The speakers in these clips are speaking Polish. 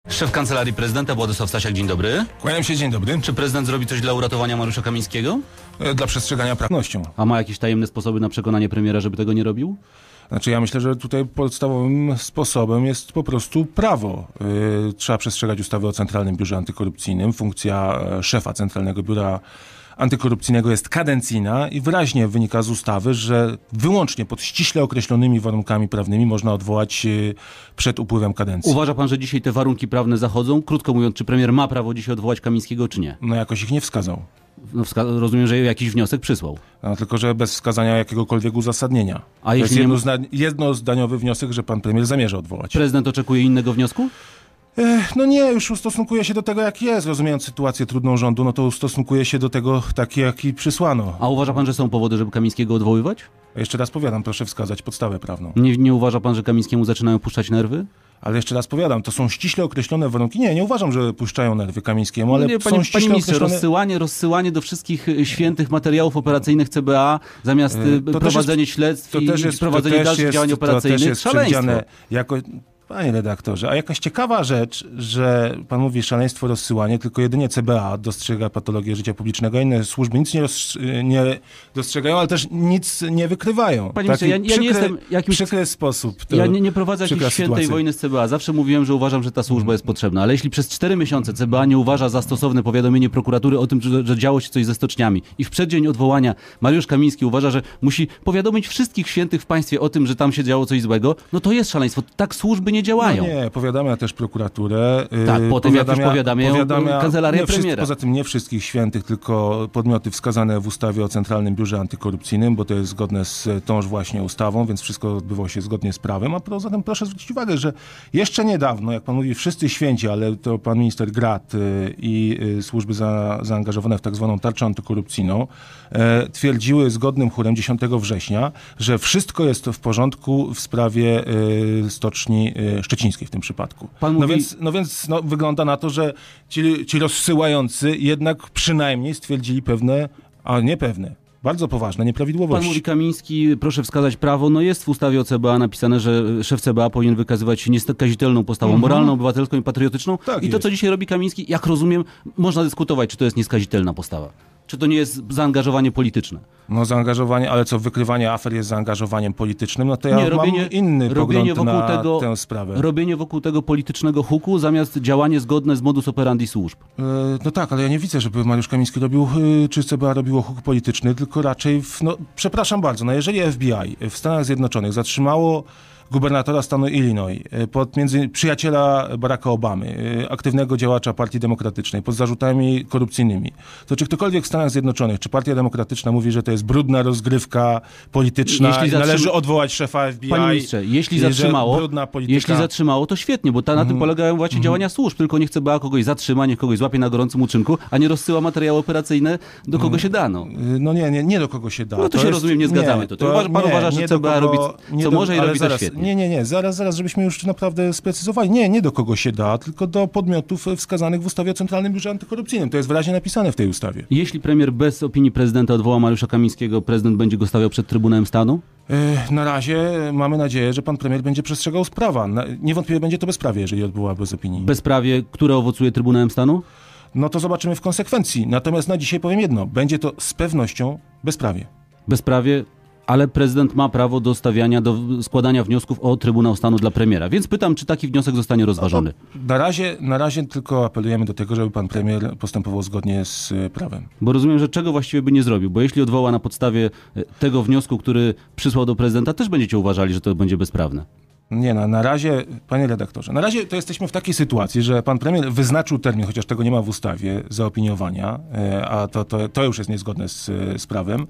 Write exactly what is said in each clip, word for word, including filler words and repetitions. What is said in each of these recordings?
Szef Kancelarii Prezydenta Władysław Stasiak, dzień dobry. Kłaniam się, dzień dobry. Czy prezydent zrobi coś dla uratowania Mariusza Kamińskiego? Dla przestrzegania prawnością. A ma jakieś tajemne sposoby na przekonanie premiera, żeby tego nie robił? Znaczy ja myślę, że tutaj podstawowym sposobem jest po prostu prawo. Yy, trzeba przestrzegać ustawy o Centralnym Biurze Antykorupcyjnym. Funkcja szefa Centralnego Biura Antykorupcyjnego jest kadencyjna i wyraźnie wynika z ustawy, że wyłącznie pod ściśle określonymi warunkami prawnymi można odwołać yy, przed upływem kadencji. Uważa pan, że dzisiaj te warunki prawne zachodzą? Krótko mówiąc, czy premier ma prawo dzisiaj odwołać Kamińskiego, czy nie? No jakoś ich nie wskazał. No, wska- rozumiem, że jakiś wniosek przysłał. No, tylko że bez wskazania jakiegokolwiek uzasadnienia. A to jeśli jest nie ma... jednozna- jednozdaniowy wniosek, że pan premier zamierza odwołać. Prezydent oczekuje innego wniosku? Ech, no nie, już ustosunkuje się do tego, jak jest. Rozumiejąc sytuację trudną rządu, no to ustosunkuje się do tego taki, jaki przysłano. A uważa pan, że są powody, żeby Kamińskiego odwoływać? Jeszcze raz powiadam, proszę wskazać podstawę prawną. Nie, nie uważa pan, że Kamińskiemu zaczynają puszczać nerwy? Ale jeszcze raz powiadam, to są ściśle określone warunki. Nie, nie uważam, że puszczają nerwy Kamińskiemu, ale nie, są panie, ściśle panie ministrze, określone... rozsyłanie, rozsyłanie do wszystkich świętych materiałów operacyjnych C B A zamiast To prowadzenie jest, śledztw to i też jest, prowadzenie to też dalszych jest, działań operacyjnych. To też jest Szaleństwo. przewidziane jako... Panie redaktorze, a jakaś ciekawa rzecz, że pan mówi szaleństwo, rozsyłanie, tylko jedynie C B A dostrzega patologię życia publicznego, a inne służby nic nie, roz, nie dostrzegają, ale też nic nie wykrywają. Panie ministrze, ja, ja przykry, nie jestem jakimś... przykry sposób. To ja nie, nie prowadzę jakiejś świętej sytuacja. wojny z C B A. Zawsze mówiłem, że uważam, że ta służba jest potrzebna, ale jeśli przez cztery miesiące C B A nie uważa za stosowne powiadomienie prokuratury o tym, że, że działo się coś ze stoczniami i w przeddzień odwołania Mariusz Kamiński uważa, że musi powiadomić wszystkich świętych w państwie o tym, że tam się działo coś złego, no to jest szaleństwo. Tak służby nie działają. No nie, powiadamia też prokuraturę. Tak, po tym jak już powiadamiają powiadamia kancelaria nie wszyscy, premiera. Poza tym nie wszystkich świętych, tylko podmioty wskazane w ustawie o Centralnym Biurze Antykorupcyjnym, bo to jest zgodne z tąż właśnie ustawą, więc wszystko odbywało się zgodnie z prawem. A poza tym proszę zwrócić uwagę, że jeszcze niedawno, jak pan mówi, wszyscy święci, ale to pan minister Grat i służby za, zaangażowane w tak zwaną tarczę antykorupcyjną e, twierdziły zgodnym chórem dziesiątego września, że wszystko jest w porządku w sprawie e, stoczni e, szczecińskiej w tym przypadku. Pan no mówi... więc, no więc no, wygląda na to, że ci, ci rozsyłający jednak przynajmniej stwierdzili pewne, a nie pewne, bardzo poważne nieprawidłowości. Pan mówi Kamiński, proszę wskazać prawo. No jest w ustawie o C B A napisane, że szef C B A powinien wykazywać się nieskazitelną postawą Mhm. moralną, obywatelską i patriotyczną. Tak I to, jest. co dzisiaj robi Kamiński, jak rozumiem, można dyskutować, czy to jest nieskazitelna postawa. Czy to nie jest zaangażowanie polityczne? No zaangażowanie, ale co, wykrywanie afer jest zaangażowaniem politycznym? No to ja Nie, mam robienie, inny robienie pogląd wokół na tego, tę sprawę. Robienie wokół tego politycznego huku zamiast działanie zgodne z modus operandi służb. Yy, no tak, ale ja nie widzę, żeby Mariusz Kamiński robił, yy, czy C B A robiło huk polityczny, tylko raczej, w, no przepraszam bardzo, no jeżeli F B I w Stanach Zjednoczonych zatrzymało gubernatora stanu Illinois, pod między przyjaciela Baracka Obamy, aktywnego działacza Partii Demokratycznej, pod zarzutami korupcyjnymi, to czy ktokolwiek w Stanach Zjednoczonych, czy Partia Demokratyczna mówi, że to jest brudna rozgrywka polityczna Jeśli i zatrzyma... należy odwołać szefa F B I? Panie ministrze, jeśli zatrzymało, brudna polityka... jeśli zatrzymało, to świetnie, bo ta, na Mhm. tym polegają właśnie Mhm. działania służb. Tylko niech C B A kogoś zatrzyma, niech kogoś złapie na gorącym uczynku, a nie rozsyła materiały operacyjne, do kogo się dano. No nie, nie, nie do kogo się da. No to, się jest, rozumiem, nie zgadzamy. To, to to, uważa, pan nie, uważa, że nie C B A do kogo, robi nie co do, może i ale robi zaraz, to świetnie. Nie, nie, nie, zaraz, zaraz, żebyśmy już naprawdę sprecyzowali. Nie, nie do kogo się da, tylko do podmiotów wskazanych w ustawie o Centralnym Biurze Antykorupcyjnym. To jest wyraźnie napisane w tej ustawie. Jeśli premier bez opinii prezydenta odwoła Mariusza Kamińskiego, prezydent będzie go stawiał przed Trybunałem Stanu? Yy, na razie mamy nadzieję, że pan premier będzie przestrzegał prawa. Na, niewątpliwie będzie to bezprawie, jeżeli odbyła bez opinii. Bezprawie, które owocuje Trybunałem Stanu? No to zobaczymy w konsekwencji. Natomiast na dzisiaj powiem jedno. Będzie to z pewnością bezprawie. Bezprawie, ale prezydent ma prawo do stawiania, do składania wniosków o Trybunał Stanu dla premiera. Więc pytam, czy taki wniosek zostanie rozważony? No na razie, na razie tylko apelujemy do tego, żeby pan premier postępował zgodnie z prawem. Bo rozumiem, że czego właściwie by nie zrobił, bo jeśli odwoła na podstawie tego wniosku, który przysłał do prezydenta, też będziecie uważali, że to będzie bezprawne. Nie, no, na razie, panie redaktorze, na razie to jesteśmy w takiej sytuacji, że pan premier wyznaczył termin, chociaż tego nie ma w ustawie, zaopiniowania, a to, to, to już jest niezgodne z, z prawem.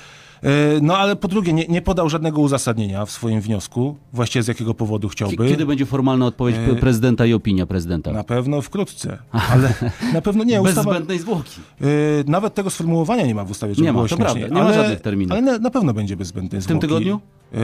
No ale po drugie, nie, nie podał żadnego uzasadnienia w swoim wniosku, właściwie z jakiego powodu chciałby. Kiedy będzie formalna odpowiedź e... prezydenta i opinia prezydenta? Na pewno wkrótce, ale na pewno nie. Bez Ustawa, zbędnej zwłoki. Yy, nawet tego sformułowania nie ma w ustawie, żeby nie ma, było to śmieszniej. prawda, nie ale, ma żadnych terminów. Ale na, na pewno będzie bez zbędnej zwłoki. W tym tygodniu? Yy,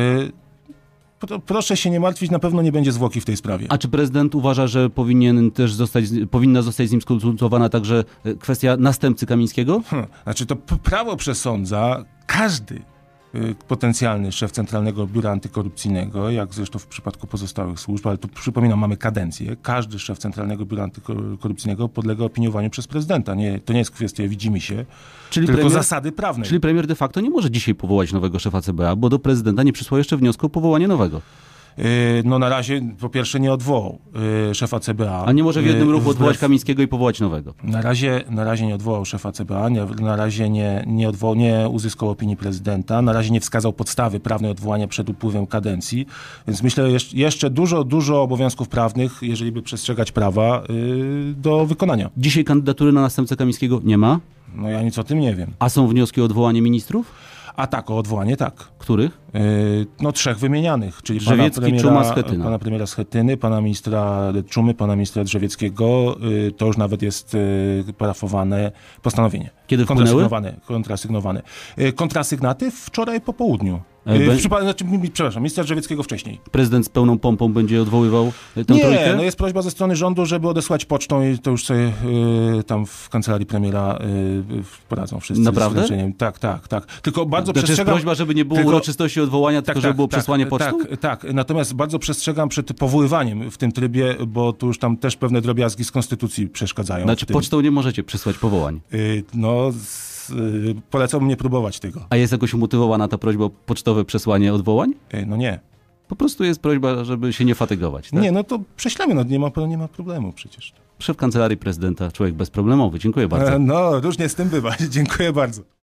pro, proszę się nie martwić, na pewno nie będzie zwłoki w tej sprawie. A czy prezydent uważa, że powinien też zostać, powinna zostać z nim skonsultowana także kwestia następcy Kamińskiego? Hmm, znaczy to p- prawo przesądza każdy y, potencjalny szef Centralnego Biura Antykorupcyjnego, jak zresztą w przypadku pozostałych służb, ale tu przypominam, mamy kadencję. Każdy szef Centralnego Biura Antykorupcyjnego podlega opiniowaniu przez prezydenta. Nie, to nie jest kwestia widzimy się, Czyli tylko premier, zasady prawnej. Czyli premier de facto nie może dzisiaj powołać nowego szefa C B A, bo do prezydenta nie przysłał jeszcze wniosku o powołanie nowego. No na razie po pierwsze nie odwołał y, szefa C B A. A nie może w jednym ruchu odwołać Wbrew- Kamińskiego i powołać nowego? Na razie, na razie nie odwołał szefa C B A, nie, na razie nie, nie, odwołał, nie uzyskał opinii prezydenta, na razie nie wskazał podstawy prawnej odwołania przed upływem kadencji, więc myślę jeszcze, jeszcze dużo, dużo obowiązków prawnych, jeżeli by przestrzegać prawa, y, do wykonania. Dzisiaj kandydatury na następcę Kamińskiego nie ma, No ja nic o tym nie wiem. a są wnioski o odwołanie ministrów? A tak, o odwołanie tak. Których? Yy, no trzech wymienianych, czyli Drzewiecki, pana Czuma, premiera, Schetyna. pana premiera Schetyny, pana ministra Czumy, pana ministra Drzewieckiego. Yy, to już nawet jest yy, parafowane postanowienie. Kiedy wpłynęły? Kontrasygnowane. Kontrasygnowane. Yy, kontrasygnaty wczoraj po południu. E, Yy, be- w przypa- znaczy, mi- przepraszam, ministra Drzewieckiego wcześniej. Prezydent z pełną pompą będzie odwoływał tę Nie, trójkę? no jest prośba ze strony rządu, żeby odesłać pocztą i to już sobie yy, tam w kancelarii premiera yy, poradzą wszyscy. Naprawdę? Z zleceniem. Tak, tak, tak. Tylko bardzo Znaczy jest przestrzegam... prośba, żeby nie było tylko- uroczystości odwołania, tylko żeby było przesłanie pocztą? Tak, tak. Natomiast bardzo przestrzegam przed powoływaniem w tym trybie, bo tu już tam też pewne drobiazgi z konstytucji przeszkadzają. Znaczy w tym. pocztą nie możecie przysłać powołań. Y, No, z, y, polecałbym nie próbować tego. A jest jakoś umotywowana ta prośba o pocztowe przesłanie odwołań? Y, No nie. Po prostu jest prośba, żeby się nie fatygować. Tak? Nie, no to prześlemy, no nie ma, nie ma problemu przecież. Szef Kancelarii Prezydenta, człowiek bezproblemowy. Dziękuję bardzo. E, No, różnie z tym bywa. Dziękuję bardzo.